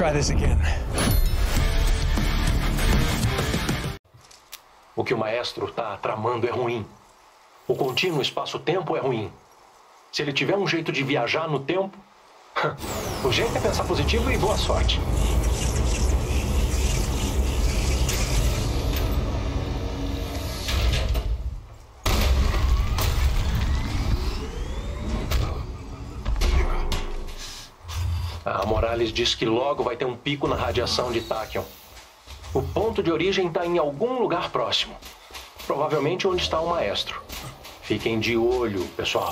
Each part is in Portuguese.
try this again. O que o maestro está tramando é ruim. O contínuo espaço-tempo é ruim. Se ele tiver um jeito de viajar no tempo, o jeito é pensar positivo e boa sorte. A Morales diz que logo vai ter um pico na radiação de Tachyon. O ponto de origem está em algum lugar próximo. Provavelmente onde está o maestro. Fiquem de olho, pessoal.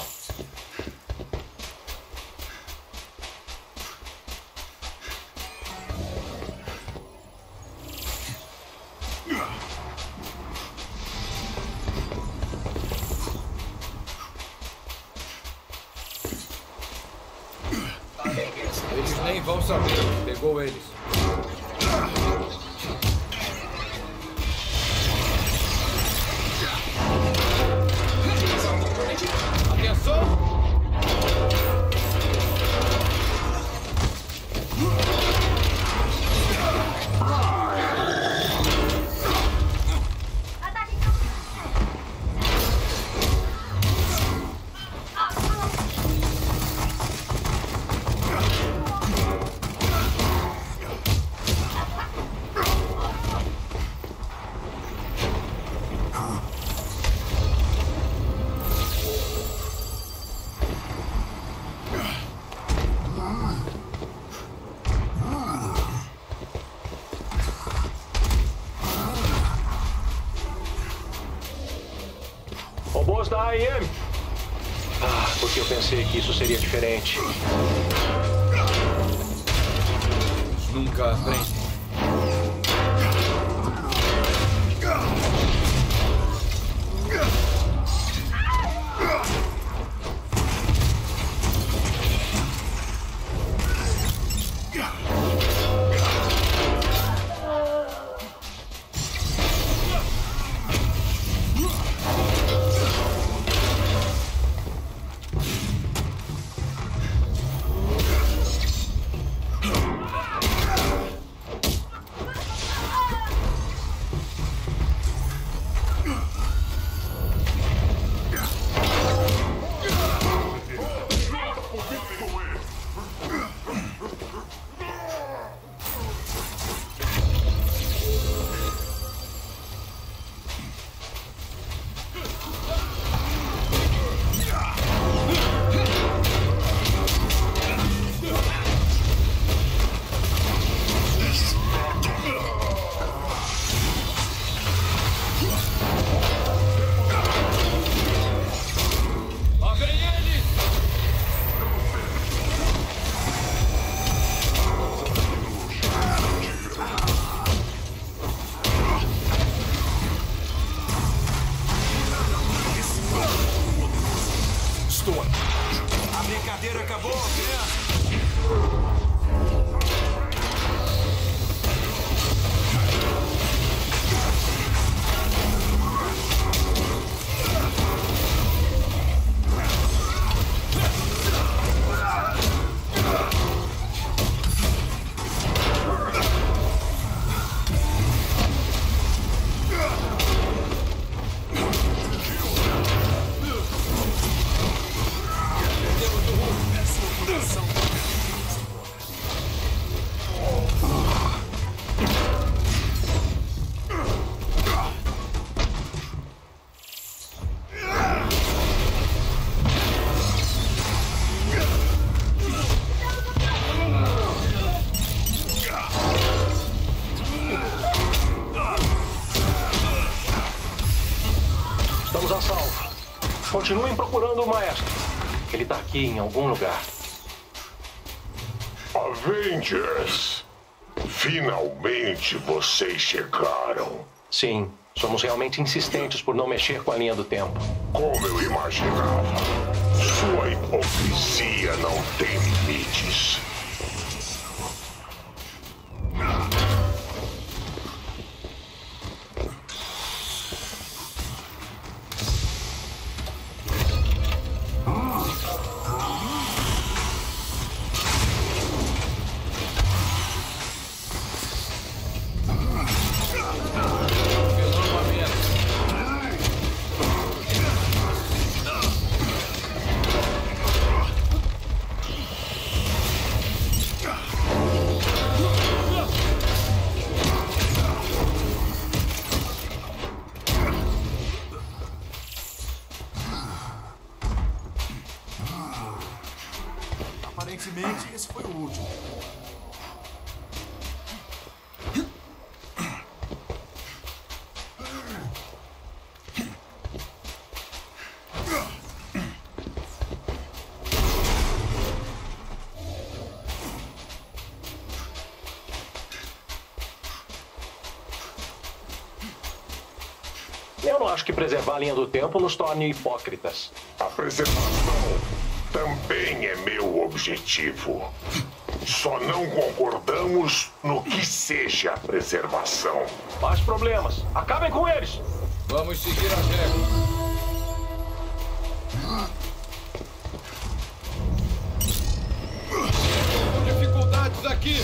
Eles nem vão saber que pegou eles. Atenção! Robôs da AIM. Porque eu pensei que isso seria diferente. Eles nunca aprendem. A brincadeira acabou, né? Estamos a salvo. Continuem procurando o maestro. Ele está aqui em algum lugar. Avengers! Finalmente vocês chegaram. Sim, somos realmente insistentes por não mexer com a linha do tempo. Como eu imaginava. Sua hipocrisia não tem limites. Provavelmente esse foi o último. Eu não acho que preservar a linha do tempo nos torne hipócritas. A preservação também é meu objetivo. Só não concordamos no que seja a preservação. Mais problemas. Acabem com eles! Vamos seguir as regras. Com dificuldades aqui.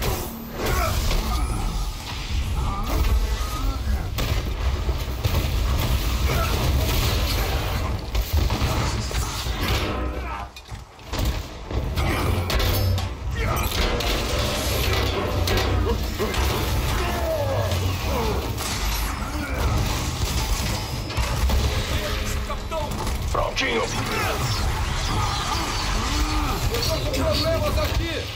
Prontinho! Estou com problemas aqui.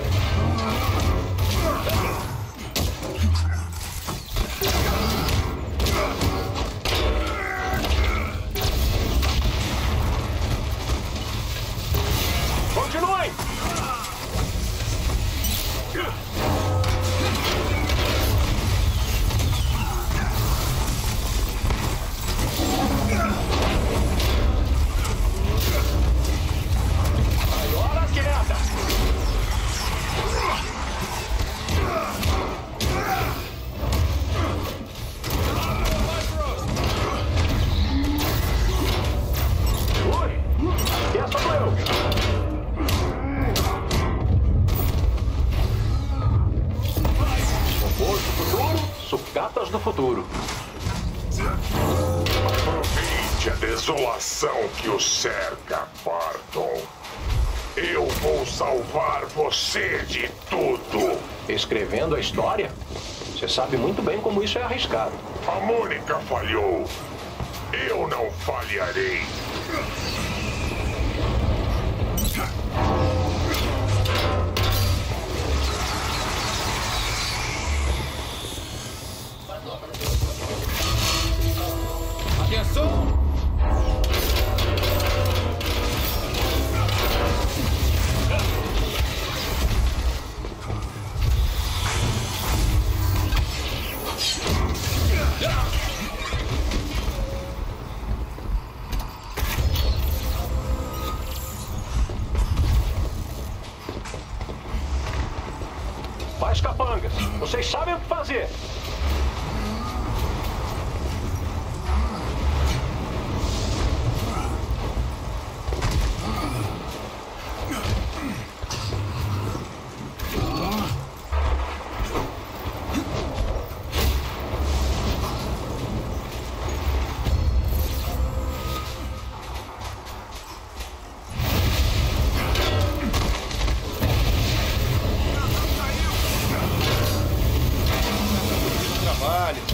Continuem! Agora quieta! Oi! Essa sou eu! Robôs do futuro, sucatas do futuro. Aproveite a desolação que o cerca, Barton. Eu vou salvar você de tudo. Escrevendo a história? Você sabe muito bem como isso é arriscado. A Mônica falhou. Eu não falharei. Atenção! Faz capangas. Vocês sabem o que fazer. Trabalho.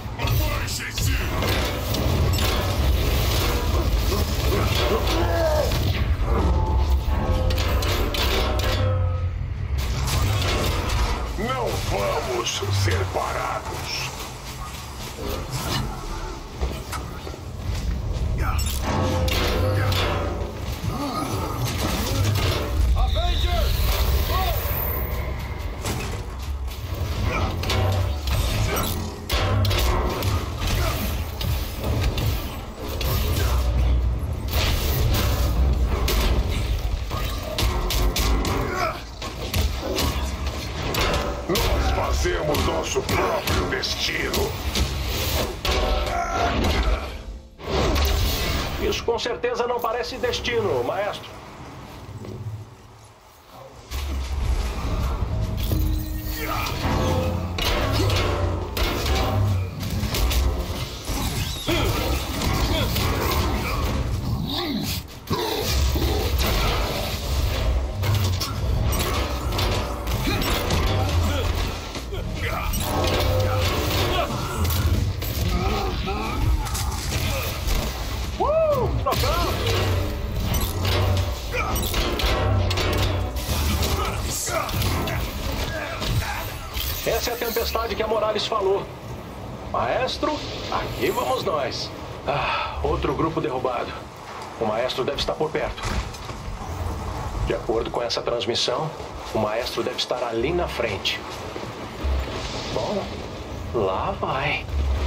Não vamos ser parados. Avengers! Nós fazemos nosso próprio destino. Isso com certeza não parece destino, maestro. Trocando! cidade que a Morales falou. Maestro, aqui vamos nós. Outro grupo derrubado. O Maestro deve estar por perto. De acordo com essa transmissão, o Maestro deve estar ali na frente. Bom, lá vai.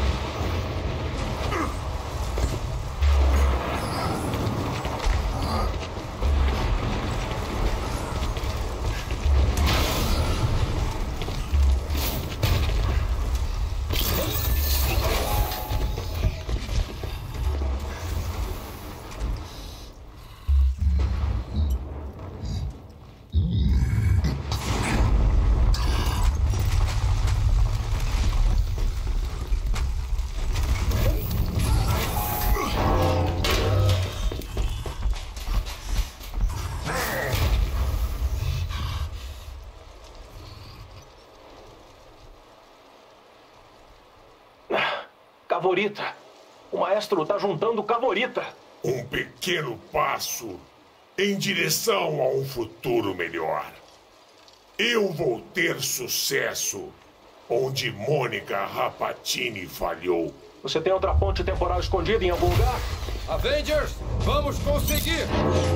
Cavorita. O Maestro está juntando Cavorita. Um pequeno passo em direção a um futuro melhor. Eu vou ter sucesso onde Mônica Rapatini falhou. Você tem outra ponte temporal escondida em algum lugar? Avengers, vamos conseguir!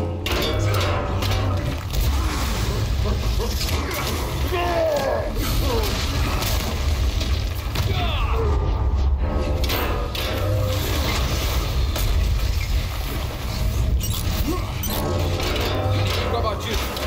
Combatido.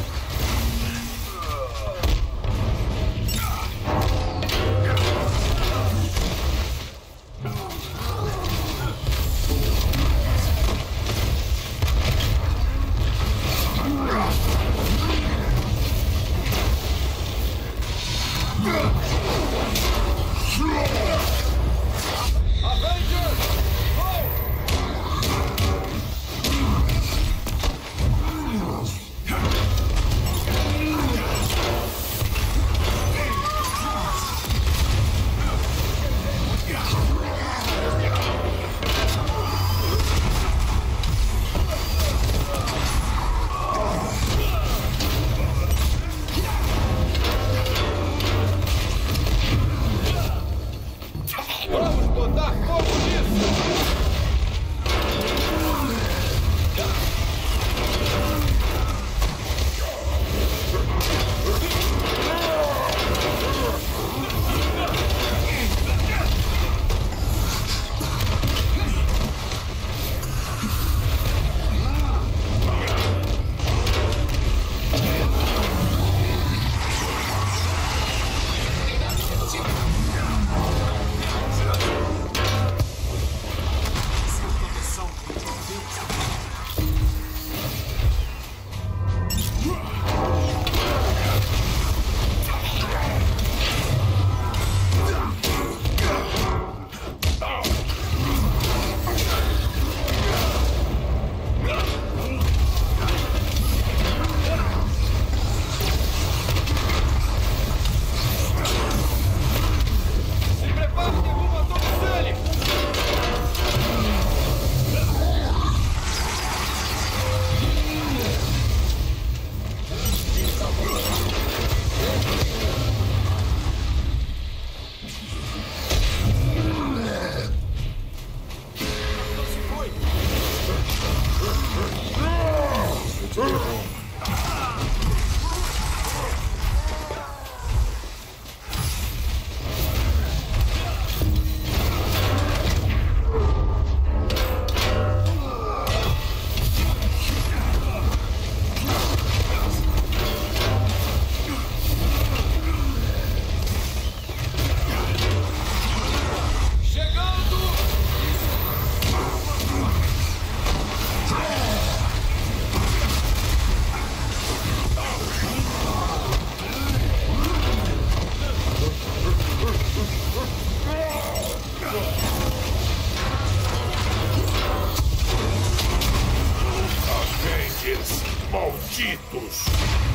Malditos!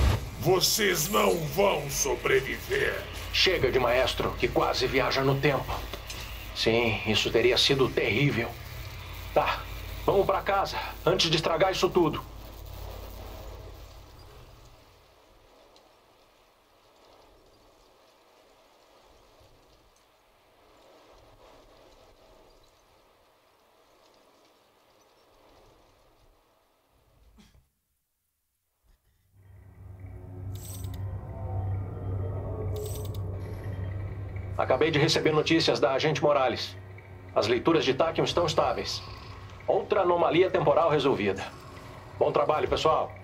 Vocês não vão sobreviver. Chega de Maestro, que quase viaja no tempo. Sim, isso teria sido terrível. Tá, vamos pra casa, antes de estragar isso tudo. Acabei de receber notícias da agente Morales. As leituras de Tachyon estão estáveis. Outra anomalia temporal resolvida. Bom trabalho, pessoal.